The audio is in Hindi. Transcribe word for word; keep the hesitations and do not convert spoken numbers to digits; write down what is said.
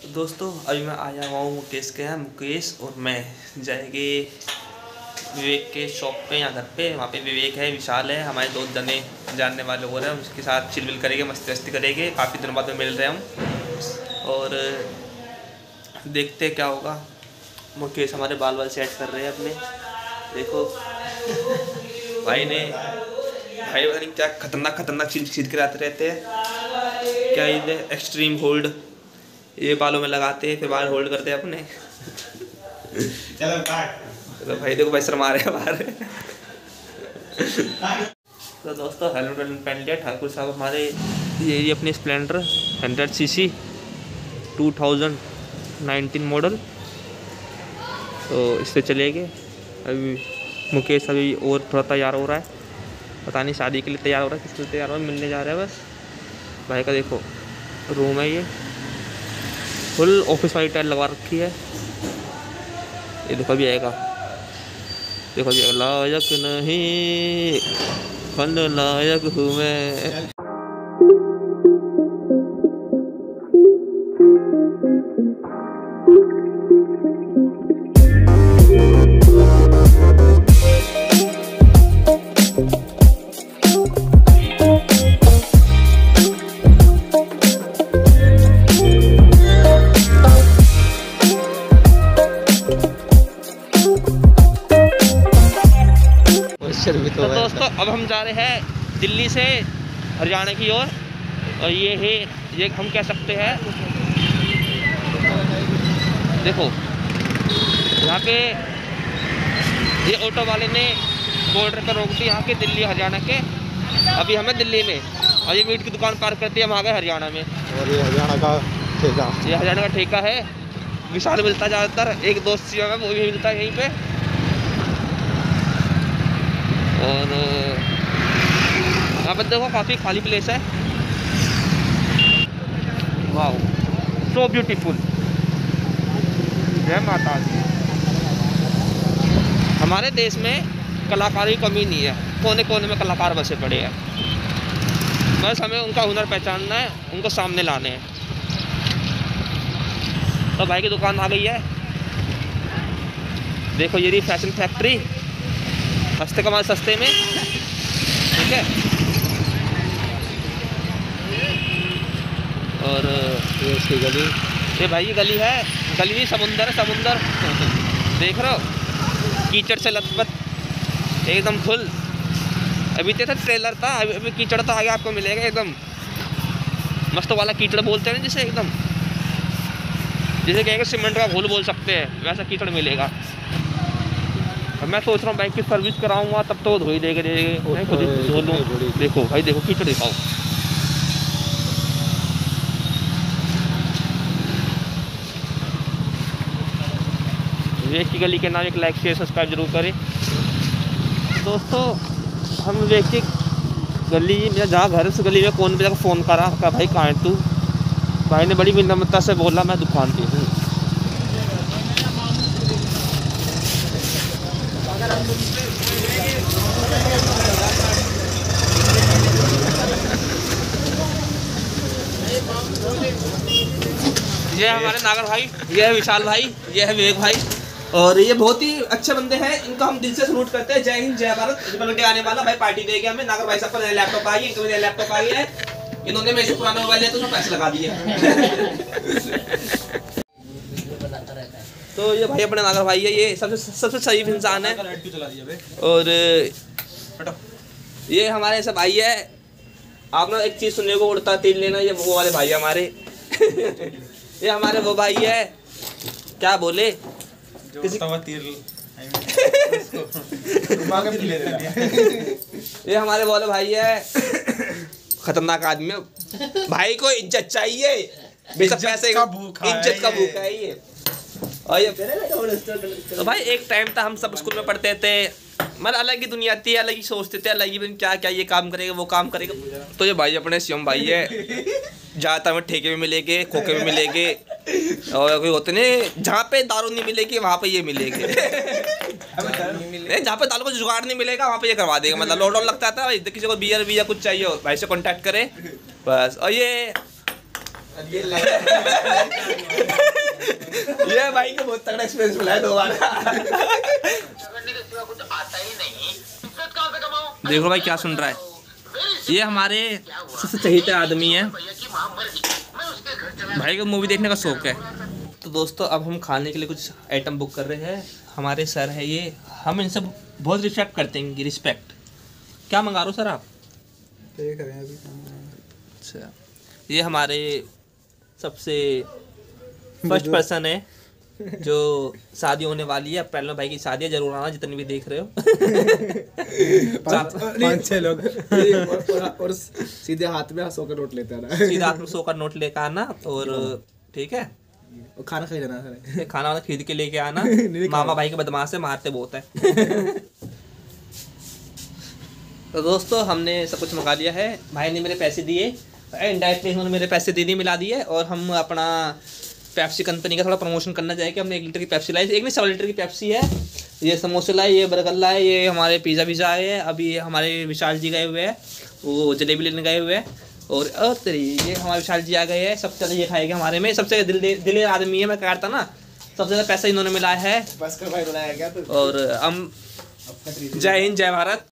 दोस्तों अभी मैं आया हुआ हूँ मुकेश के यहाँ। मुकेश और मैं जाएंगे विवेक के शॉप पे या घर पे। वहाँ पे विवेक है, विशाल है, हमारे दो जने जानने वाले हो रहे हैं। उसके साथ चिलविल करेंगे, मस्ती वस्ती करेंगे। काफ़ी दिनों बाद में मिल रहे हैं हम और देखते क्या होगा। मुकेश हमारे बाल बाल सेट कर रहे हैं अपने। देखो भाई ने भाई पता नहीं क्या खतरनाक खतरनाक चीज खरीद के आते रहते हैं। क्या ये एक्सट्रीम होल्ड ये बालों में लगाते हैं, फिर बाल होल्ड करते हैं अपने। चलो काट। तो भाई देखो भाई शर्मा रहे हैं बाहर। तो दोस्तों हेलमेट वेलमेट पहन लिया ठाकुर साहब हमारे। ये ये अपनी Splendor hundred C C two thousand nineteen model. तो इससे चलेंगे। अभी मुकेश अभी और थोड़ा तैयार हो रहा है, पता नहीं शादी के लिए तैयार हो रहा है, किस लिए तैयार हो रहा है, मिलने जा रहा है बस। भाई का देखो रूम है, ये फुल ऑफिस वाली टाइल लगवा रखी है। ये देखो भी आएगा, देखो भी लायक नहीं फन लायक हूँ मैं। तो दोस्तों अब हम जा रहे हैं दिल्ली से हरियाणा की ओर। और ये है ये हम कह सकते हैं, देखो यहाँ पे ये ऑटो वाले ने बॉर्डर पर रोक दी यहाँ के दिल्ली हरियाणा के। अभी हमें दिल्ली में और ये मीट की दुकान पार करती है, हम आ गए हरियाणा में। और ये हरियाणा का ठेका, ये हरियाणा का ठेका है। विशाल मिलता ज़्यादातर, एक दोस्त सी है वो भी मिलता है यहीं पे। और यहाँ पर देखो काफ़ी खाली प्लेस है। वाह सो ब्यूटीफुल, जय माता दी। हमारे देश में कलाकार की कमी नहीं है, कोने कोने में कलाकार बसे पड़े हैं। बस हमें उनका हुनर पहचानना है, उनको सामने लाने हैं। तो भाई की दुकान आ गई है, देखो ये रही फैशन फैक्ट्री। सस्ते कमाल सस्ते में, ठीक है। और ये उसकी गली, ये भाई ये गली है, गली नहीं समुंदर है, समुंदर देख रहे हो, कीचड़ से लथपथ एकदम फुल। अभी तो ट्रेलर था, अभी अभी कीचड़ तो आगे आपको मिलेगा एकदम मस्त वाला कीचड़ बोलते हैं जिसे, एकदम जिसे कहेंगे सीमेंट का घोल बोल सकते हैं, वैसा कीचड़ मिलेगा। मैं सोच रहा हूँ बाइक की सर्विस कराऊंगा तब तो धो ही देगा, मैं खुद ही धो लूँ। देखो भाई देखो कीचड़ दिखाओ। विवेक की गली के नाम एक लाइक शेयर सब्सक्राइब जरूर करें दोस्तों। हम विवेक की गली में जहाँ घर से गली में कौन भी जाकर फ़ोन करा, कहा भाई कहाँ है तू। भाई ने बड़ी विनम्रता से बोला मैं दुकान पे हूँ। ये हमारे नागर भाई, ये है विशाल भाई, ये है विवेक भाई। और ये बहुत ही अच्छे बंदे हैं, इनका हम दिल से सलूट करते हैं। जय हिंद जय भारत। बर्थडे आने वाला भाई, पार्टी देंगे हमें। नागर भाई साहब का नया लैपटॉप आई है, इनका नया लैपटॉप आई है। इन्होंने मेरे से पुराना मोबाइल लिया तो उसमें पैसे लगा दिए। तो ये भाई अपने नागर भाई है, ये सबसे सबसे सही इंसान है। और ये हमारे सब भाई है। आप ना एक चीज़ सुनने को उड़ता तेल लेना, ये वो वाले भाई हमारे। ये हमारे वो भाई है, क्या बोले किसी ये हमारे बोले भाई है, खतरनाक आदमी। भाई को इज्जत चाहिए, बेशक पैसे इज्जत का भूखा है ये। और ये तो भाई एक टाइम था हम सब स्कूल में पढ़ते थे, मतलब अलग ही दुनिया थी, अलग ही सोचते थे, अलग ही क्या क्या ये काम करेगा वो काम करेगा। तो ये भाई अपने शिवम भाई है, ज़्यादातर हमें ठेके में मिलेंगे, खोखे में मिलेंगे। और कोई होते नहीं जहाँ पे दारू नहीं मिलेगी वहाँ पे ये मिलेंगे। जहाँ पे दारू को जुगाड़ नहीं मिलेगा वहाँ पे ये करवा देगा। मतलब लॉकडाउन लगता था भाई, किसी को बियर भी या कुछ चाहिए भाई से कॉन्टैक्ट करे बस। और ये ये भाई का बहुत तगड़ा एक्सपीरियंस मिला है दो बार। देखो भाई क्या सुन रहा है, ये हमारे सबसे चहेते आदमी है भाई को मूवी देखने का शौक है। तो दोस्तों अब हम खाने के लिए कुछ आइटम बुक कर रहे हैं। हमारे सर है ये, हम इनसे बहुत रिस्पेक्ट करते हैं। रिस्पेक्ट क्या मंगा रहे हो सर आप? देख रहे हैं अभी। अच्छा, ये हमारे सबसे फर्स्ट पर्सन है जो शादी होने वाली है। अप्रैल में भाई की शादी है, जरूर आना जितने भी देख रहे हो। पाँच छह लोग और, और, और सीधे हाथ में सौ का नोट लेते आना। सीधा हाथ में सौ का नोट लेकर आना और ठीक है, और खाना खरीद जाना है, खाना वाना खरीद के लेके आना। मामा भाई के बदमाश है, मारते बहुत है। तो दोस्तों हमने सब कुछ मंगा लिया है। भाई ने मेरे पैसे दिए, इनडायरेक्टली उन्होंने मेरे पैसे देने मिला दिए। और हम अपना पेप्सी कंपनी का थोड़ा प्रमोशन करना चाहेंगे। हमने एक लीटर की पेप्सी लाई, एक नहीं सौ लीटर की पेप्सी है। ये समोसे लाए, ये बर्गर लाए, ये हमारे पिज़्ज़ा विज़ा आए हैं। अभी हमारे विशाल जी गए हुए हैं, वो जलेबी लेने गए हुए हैं। और तेरी ये हमारे विशाल जी आ गए हैं। सबसे ज़्यादा ये खाएंगे हमारे में, सबसे दिल दिलेर आदमी है। मैं कहता ना सबसे ज़्यादा पैसा इन्होंने मिला है। बस कर भाई, बुलाया क्या? और हम जय हिंद जय भारत।